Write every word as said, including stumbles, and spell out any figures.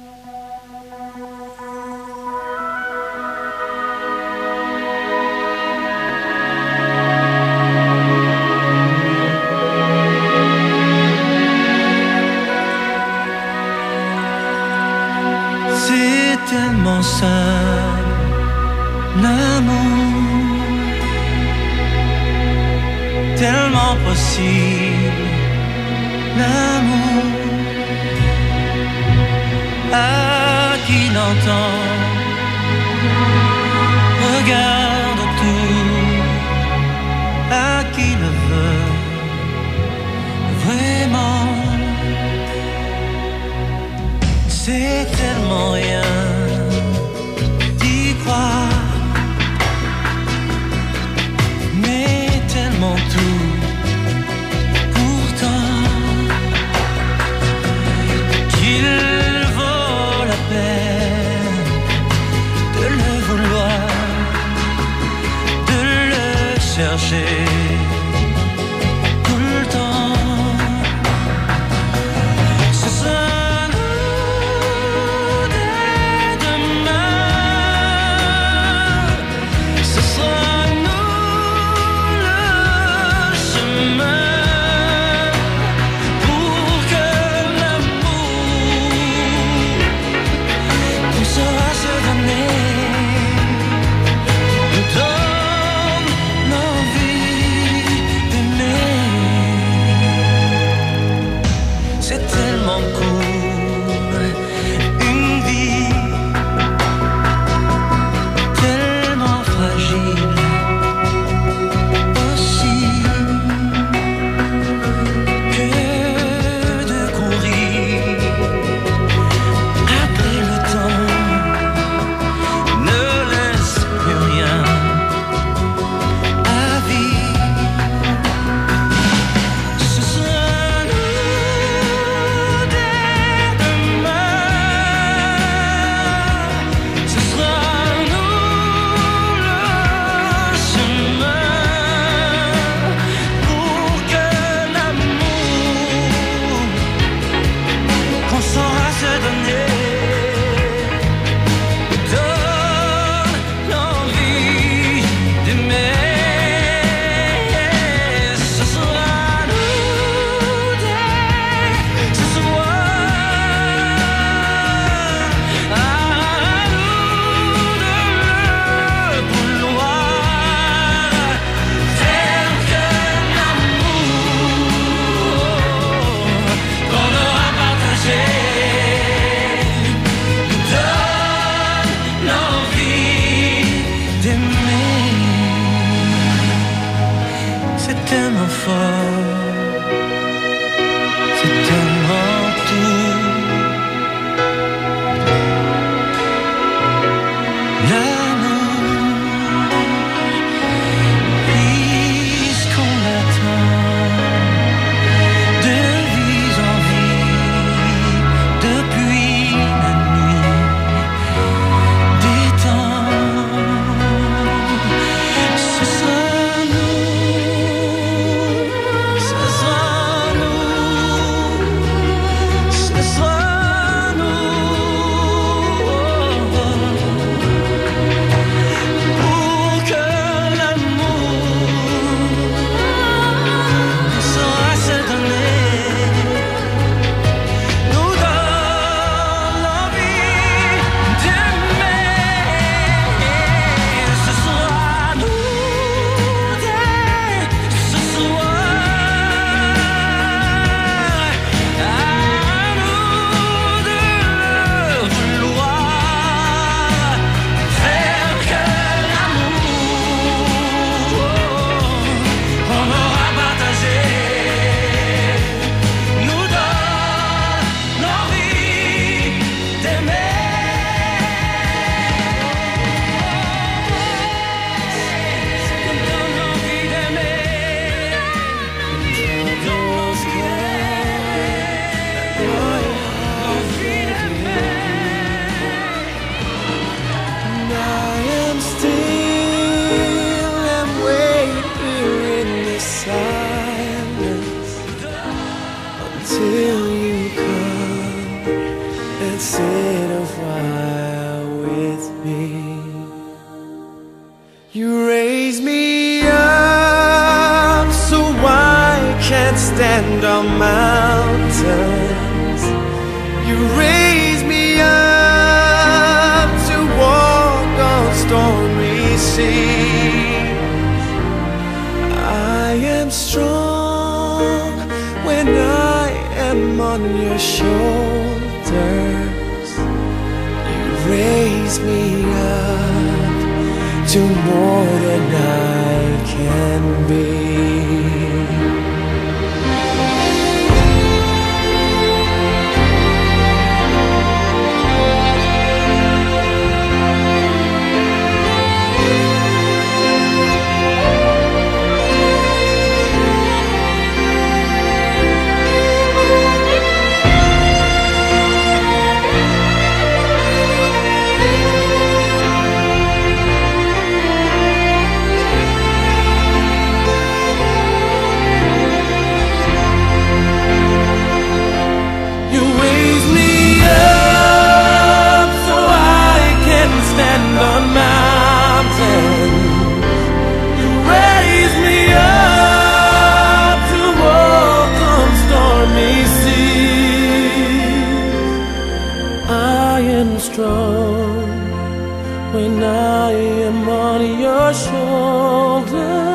Tellement simple, l'amour, tellement possible, l'amour, à qui l'entend, regarde tout, à qui le veut, vraiment, c'est tellement rien. Mais tellement tout, pourtant, qu'il vaut la peine de le vouloir, de le chercher tout le temps. Ce sera nous dès demain. Ce sera nous le chemin pour que l'amour qu'on saura se donner nous donne l'envie d'aimer. C'est tellement court, une vie tellement fragile. sit a while with me. You raise me up so I can't stand on mountains. You raise me up to walk on stormy seas. I am strong when I am on your shoulders. You raise me up to more than I can be. Strong when I am on your shoulder.